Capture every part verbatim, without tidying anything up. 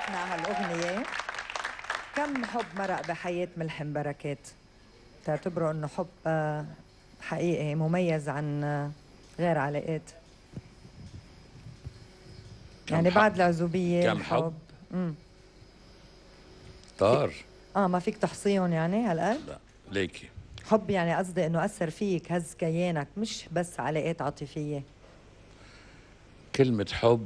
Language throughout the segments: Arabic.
عرفنا هالأغنية. كم حب مرق بحياة ملحم بركات؟ تعتبروا إنه حب حقيقي مميز عن غير علاقات؟ يعني حب. بعد العزوبية كم حب؟ امم طار. اه ما فيك تحصيهم يعني هالقد؟ لا ليكي حب يعني قصدي انه اثر فيك، هز كيانك، مش بس علاقات عاطفيه. كلمة حب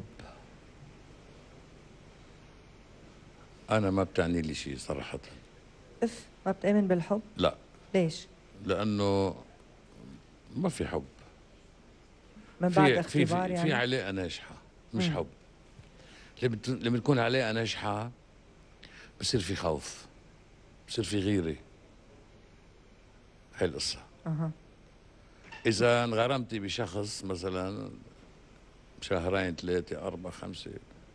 أنا ما بتعني لي شيء صراحة. اف ما بتآمن بالحب؟ لا. ليش؟ لأنه ما في حب. من في بعد في اختبار في, يعني؟ في علاقة ناجحة مش مم. حب. لما لما تكون علاقة ناجحة بصير في خوف، بصير في غيرة. هاي القصة. اها. إذا انغرمتي بشخص مثلا شهرين ثلاثة أربعة خمسة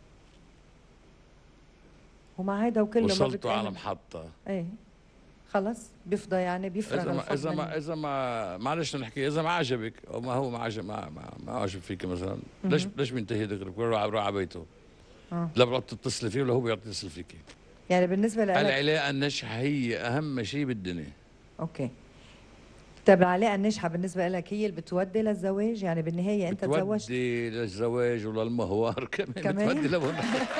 ومع هيدا وكله ما وصلتوا بتآمن؟ على محطة ايه خلص بيفضى يعني بيفرغ إذا ما الحب إذا من... ما إذا ما معلش نحكي إذا ما عجبك أو ما هو ما عجب ما ما, ما عجب فيك مثلا ليش ليش بينتهي دغري بروح بروح على بيته؟ آه. لا بتقعد تتصلي فيه ولا هو بيقعد يتصل فيكي. يعني بالنسبة لك العلاقة الناجحة هي أهم شيء بالدنيا. اوكي. طيب العلاقة الناجحة بالنسبة لك هي اللي بتودي للزواج؟ يعني بالنهاية أنت تزوجت؟ بتودي للزواج وللمهوار كمان, كمان؟ بتودي لهون.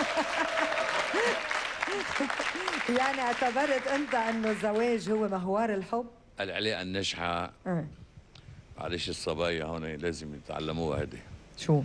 يعني اعتبرت أنت أنه الزواج هو مهوار الحب؟ العلاقة الناجحة أه. معلش الصبايا هون لازم يتعلموها هذه. شو؟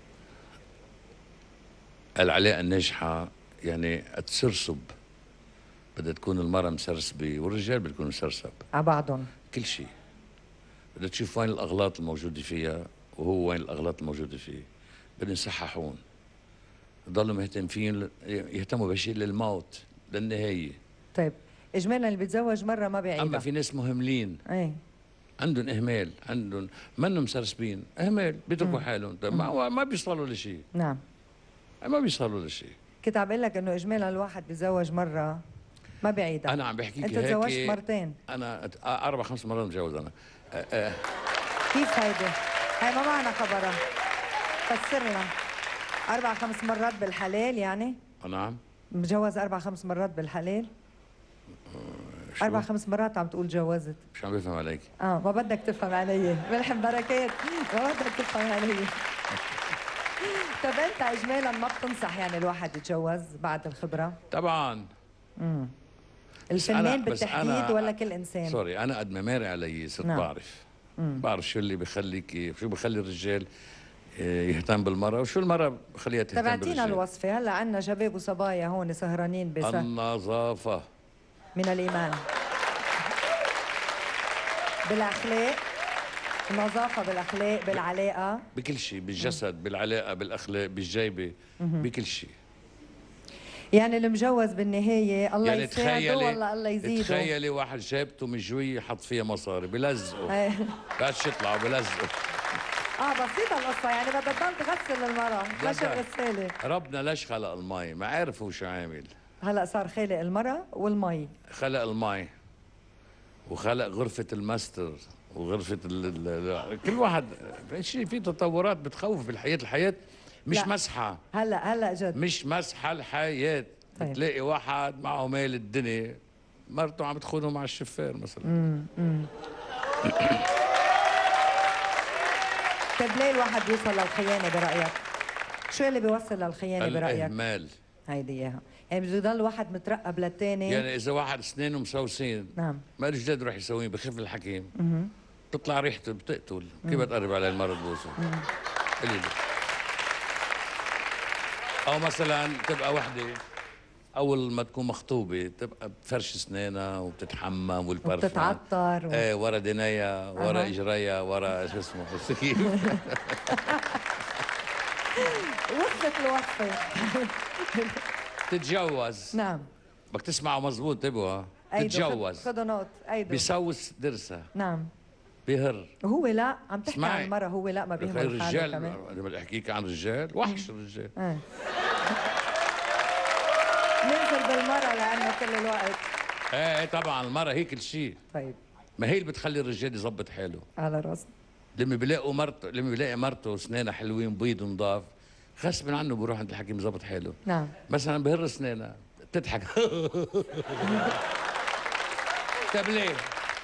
العلاقة الناجحة يعني تسرسب. بدها تكون المرأة مسرسبة والرجال بده يكون مسرسب على بعضهم كل شيء. بدها تشوف وين الأغلاط الموجودة فيها وهو وين الأغلاط الموجودة فيه. بدهم يصححون. يضلوا مهتمين يهتموا بشيء للموت للنهاية. طيب إجمالا اللي بيتزوج مرة ما بيعيدها. أما في ناس مهملين ايه عندهم إهمال، عندهم منهم مسرسبين، إهمال بيتركوا حالهم. طيب ما ما بيوصلوا لشيء. نعم ما بيوصلوا لشيء. كنت عم بقول لك إنه إجمالا الواحد بيتزوج مرة ما بعيدها. أنا عم بحكيك أنت هيك. تزوجت مرتين. أنا أربع خمس مرات متجوز أنا. أه أه. كيف هيدي؟ هاي ما معنا خبرها. فسرنا. أربع خمس مرات بالحلال يعني؟ نعم. متجوز أربع خمس مرات بالحلال؟ شو؟ أربع خمس مرات عم تقول جوزت. مش عم بفهم عليك. اه ما بدك تفهم علي، ملحم بركات، ما بدك تفهم علي. طب أنت إجمالا ما بتنصح يعني الواحد يتجوز بعد الخبرة؟ طبعا. امم الفنان بالتحديد ولا كل إنسان؟ سوري أنا قد ما ماري علي صرت نعم. بعرف. مم. بعرف شو اللي بخليك شو بخلي الرجال يهتم بالمرأة وشو المرأة بخليها تهتم بالرجال. تبعتينا الوصفة. هلا عندنا شباب وصبايا هون سهرانين بس النظافة من الإيمان، بالأخلاق، النظافة بالأخلاق، بالعلاقة، بكل شيء، بالجسد، بالعلاقة، بالأخلاق، بالجيبة، بكل شيء. يعني المجوز بالنهاية الله يعني يساعده والله الله يزيده. تخيلي واحد جابته مجوية حط فيها مصاري بلزقه بس يطلعوا بلزقه. اه بسيطة القصة يعني بدها تضل تغسل المرأة مش الغسالة. ربنا ليش خلق المي؟ ما عارف هو شو عامل. هلا صار خالق المرأة والمي. خلق المي وخلق غرفة الماستر وغرفة ال ال كل واحد شيء. في تطورات بتخوف بالحياة. الحياة مش لا. مسحة. هلا هلا جد مش مسحة الحياة. طيب. بتلاقي واحد معه مال الدنيا مرته عم تخونه مع الشفار مثلا. امم امم طيب ليه الواحد بيوصل للخيانة برأيك؟ شو اللي بيوصل للخيانة برأيك؟ الإهمال. هيدي اياها، يعني بده يضل واحد مترقب للثاني. يعني إذا واحد اسنانه مسوسين نعم ما رجال يروح يسويه بخف الحكيم. اها تطلع ريحته بتقتل. كيف بتقرب على المرض بوسه؟ قليل. أو مثلا تبقى وحدة أول ما تكون مخطوبة تبقى بفرش اسنانها وبتتحمم والبرفان وبتتعطر و... ايه ورا دنيا ورا اجريها ورا شو اسمه كيف. وصلت الوصفة. تتجوز. نعم بدك تسمعوا مزبوط تبغى تتجوز. خذوا نوت. ايدو بيسوس درسها. نعم بيهر. وهو لا عم تحكي عن المرة. هو لا ما بيهمل حاله كمان. الرجال بدي احكيك عن الرجال وحش الرجال. اه ننزل بالمرة لأنه كل الوقت. ايه طبعا المرة هي كل شيء. طيب ما هي اللي بتخلي الرجال يظبط حاله. على راسنا. لما بيلاقوا مرته لما بيلاقي مرته اسنانها حلوين بيض ونضاف غصبا عنه بروح عند الحكيم ظبط حاله. نعم. مثلا بهر اسنانها بتضحك. طيب ليه؟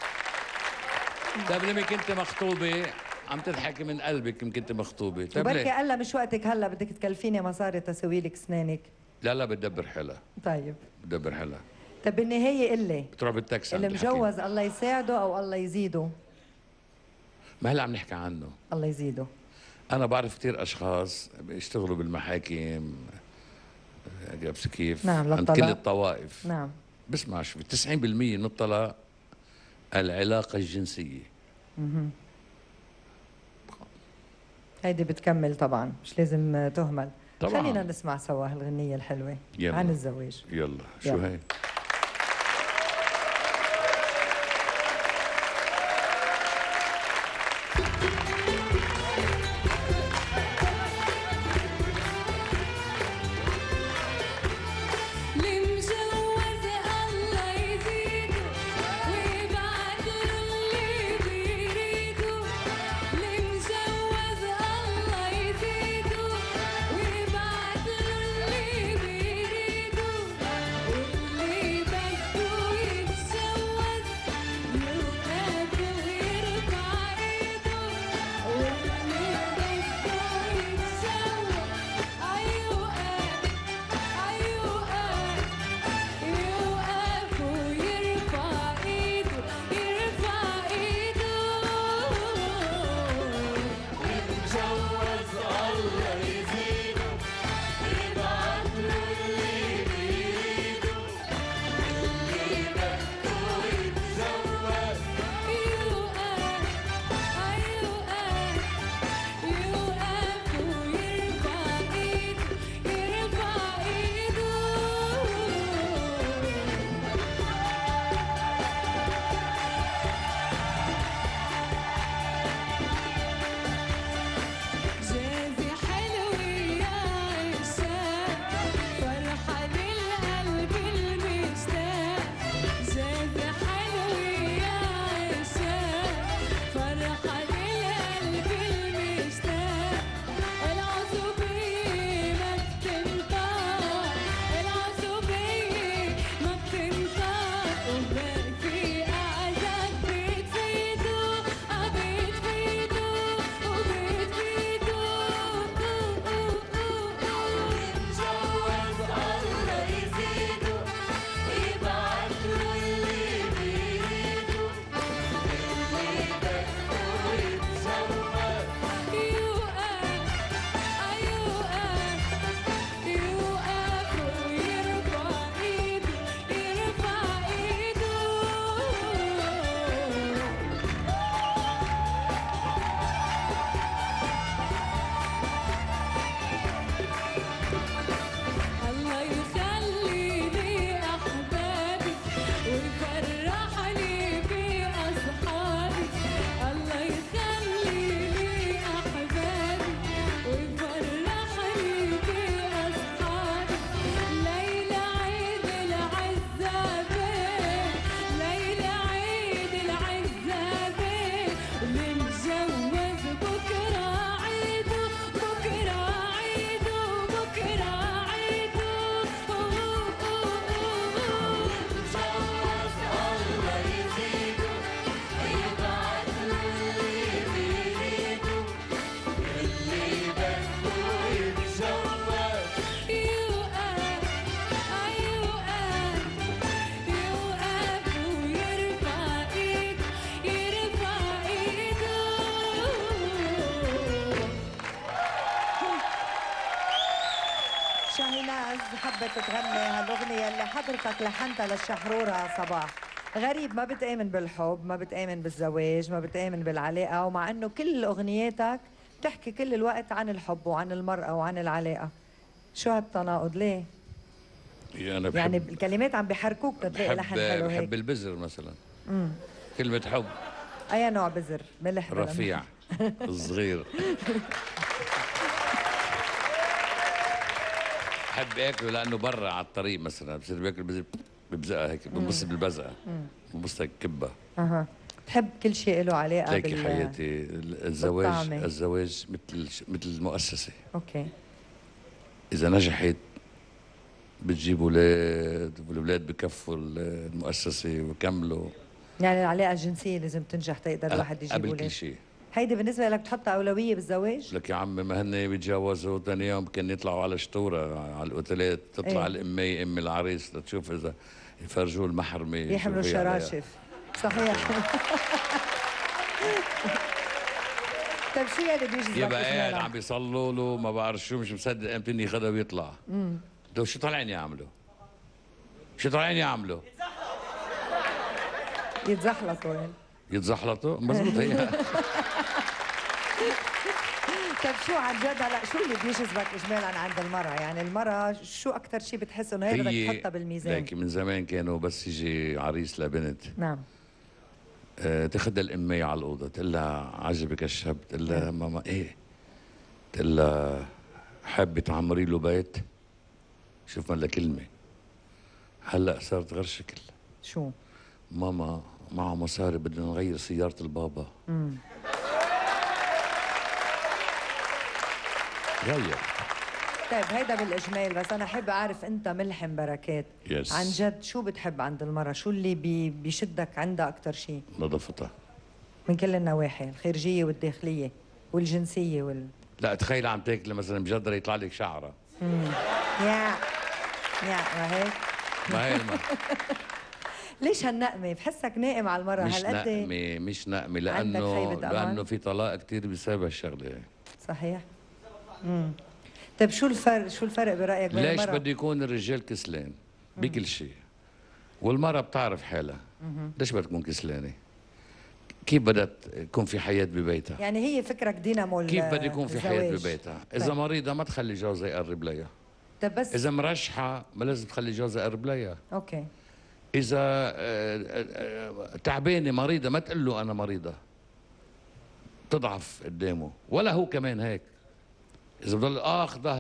طيب لما كنت مخطوبة عم تضحكي من قلبك يمكن كنت مخطوبة، طيب وبركي ليه؟ قال لها مش وقتك هلا بدك تكلفيني مصاري تسوي لك اسنانك. لا لا بتدبر حالها. طيب. بتدبر حالها. طب بالنهاية قل لي بتروح بالتاكسي عند اللي الحكيم. مجوز الله يساعده او الله يزيده؟ ما هلا عم نحكي عنه. الله يزيده. أنا بعرف كثير أشخاص بيشتغلوا بالمحاكم، عرفت كيف؟ نعم عند كل الطوائف. نعم. بسمع شو تسعين بالمية من الطلاق العلاقة الجنسية. اها. هيدي بتكمل طبعا، مش لازم تهمل. طبعا. خلينا نسمع سوا هالغنية الحلوة يلا. عن الزواج. يلا شو يلا. هي؟ شاهيناز حبت تغني هالأغنية اللي حضرتك لحنتها للشحرورة صباح. غريب، ما بتآمن بالحب، ما بتآمن بالزواج، ما بتآمن بالعلاقة، ومع إنه كل أغنياتك بتحكي كل الوقت عن الحب وعن المرأة وعن العلاقة. شو هالتناقض ليه؟ أنا بحب يعني الكلمات عم بحركوك تتلاقي لحن حلو هيك. بحب البزر مثلا. امم كلمة حب. أي نوع بزر؟ ملح ولا رفيع صغير. بحب اكله لانه برا على الطريق مثلا بصير باكل بزر ببزقها هيك بنبص بالبزقه بنبص هيك كبه. اها. بتحب كل شيء له علاقه هيك بال حياتي. الزواج بالطعمة. الزواج مثل مثل المؤسسه. اوكي. اذا نجحت بتجيب اولاد، والاولاد بكفوا المؤسسه ويكملوا. يعني العلاقه الجنسيه لازم تنجح تقدر الواحد يجيب قبل اولاد. كل شيء. هيدي بالنسبه لك بتحطها اولويه بالزواج؟ لك يا عمي ما هن بيتجوزوا ثاني يوم كان يطلعوا على شطوره على الاوتيلات، تطلع ايه؟ الامي ام العريس لتشوف اذا يفرجوه المحرمه يحملوا الشراشف. صحيح. طيب شو يلي بيجذبك؟ يبقى قاعد عم بيصلوا له ما بعرف شو، مش مصدق امتى ياخذها ويطلع. امم دو شو طالعين يعملوا؟ شو طالعين يعملوا؟ يتزحلطوا يعني. يتزحلطوا؟ مزبوط هي. طيب شو عن جد هلا شو اللي بيجذبك اجمالا عند المراه؟ يعني المراه شو اكثر شيء بتحس انه هي بدك تحطها بالميزان؟ لكن من زمان كانوا بس يجي عريس لبنت نعم آه تاخذها الامية على الاوضه تقول لها عجبك الشاب؟ تقول لها ماما ايه؟ تقول لها حابه تعمري له بيت؟ شوف ما كلمه. هلا صارت غير شكل. شو؟ ماما معه مصاري بدنا نغير سياره البابا. امم غير. طيب هيدا بالاجمال، بس انا حابه اعرف انت ملحم بركات يس. عن جد شو بتحب عند المراه؟ شو اللي بي بيشدك عندها اكثر شيء؟ نظافتها من كل النواحي، الخارجيه والداخليه والجنسيه وال لا تخيل عم تاكلي مثلا مجدره يطلع لك شعره. امم يا يا ما هيك ما هي الم... ليش هالنقمه؟ بحسك نائم على المراه مش هالقد. نقمه مش نقمه لانه لانه في طلاق كثير بسبب هالشغله. صحيح. امم طيب شو الفرق شو الفرق برايك بين ليش المرأة؟ بده يكون الرجال كسلان بكل شيء والمرأة بتعرف حالها؟ ليش بدها تكون كسلانة؟ كيف بدها تكون في حياة ببيتها؟ يعني هي فكرك دينامو كيف بدها يكون في الزواج. حياة ببيتها؟ إذا طيب. مريضة ما تخلي جوزها يقرب لها. طيب بس إذا مرشحة ما لازم تخلي جوزها يقرب لها. اوكي. إذا تعبانة مريضة ما تقول له أنا مريضة. تضعف قدامه، ولا هو كمان هيك. إذا بضل آخ ظهر